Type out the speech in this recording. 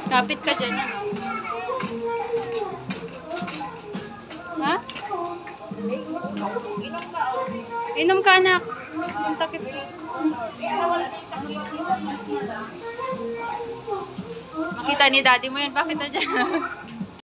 Kapit ka dyan, ano? Ha? Inom ka, anak. Ang takip. Makita ni daddy mo yan. Bakit na dyan?